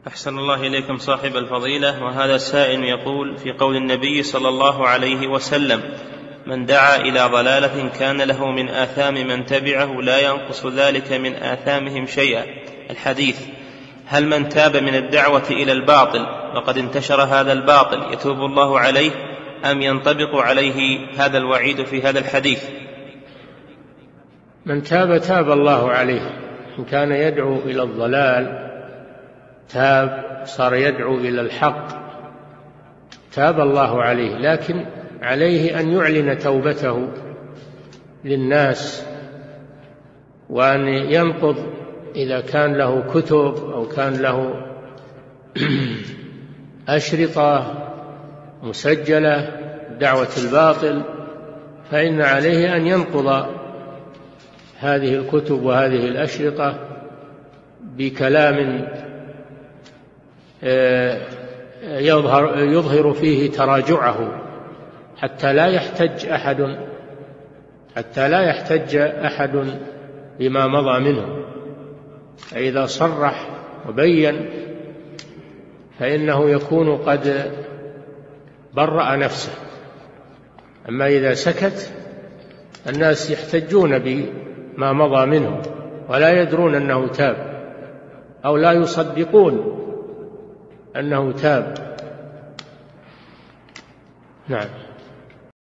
أحسن الله إليكم صاحب الفضيلة. وهذا سائل يقول: في قول النبي صلى الله عليه وسلم: من دعا إلى ضلالة كان له من آثام من تبعه لا ينقص ذلك من آثامهم شيئا، الحديث، هل من تاب من الدعوة إلى الباطل وقد انتشر هذا الباطل يتوب الله عليه، أم ينطبق عليه هذا الوعيد في هذا الحديث؟ من تاب تاب الله عليه. إن كان يدعو إلى الضلال تاب، صار يدعو إلى الحق، تاب الله عليه، لكن عليه أن يعلن توبته للناس، وأن ينقض إذا كان له كتب أو كان له أشرطة مسجلة دعوة الباطل، فإن عليه أن ينقض هذه الكتب وهذه الأشرطة بكلام يظهر فيه تراجعه حتى لا يحتج أحد بما مضى منه. فإذا صرح وبين فإنه يكون قد برأ نفسه. أما إذا سكت الناس يحتجون بما مضى منه ولا يدرون أنه تاب، أو لا يصدقون أنه تاب. نعم.